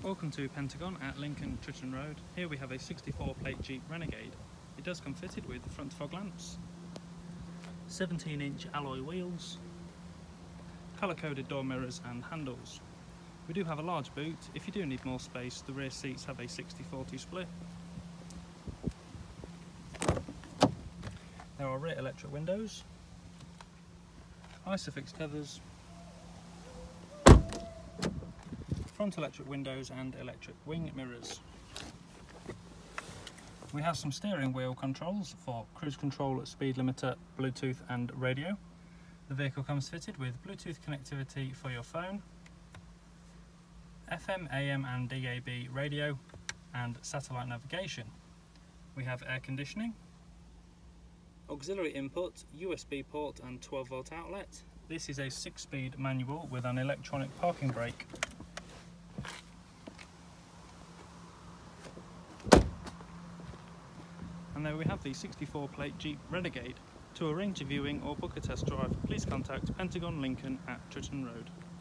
Welcome to Pentagon at Lincoln Tritton Road. Here we have a 64 plate Jeep Renegade. It does come fitted with front fog lamps, 17-inch alloy wheels, colour-coded door mirrors and handles. We do have a large boot. If you do need more space, the rear seats have a 60-40 split. There are rear electric windows, isofix covers, front electric windows and electric wing mirrors. We have some steering wheel controls for cruise control, speed limiter, Bluetooth and radio. The vehicle comes fitted with Bluetooth connectivity for your phone, FM, AM and DAB radio and satellite navigation. We have air conditioning, auxiliary input, USB port and 12-volt outlet. This is a 6-speed manual with an electronic parking brake. And there we have the 64 plate Jeep Renegade. To arrange a viewing or book a test drive, please contact Pentagon Lincoln at Tritton Road.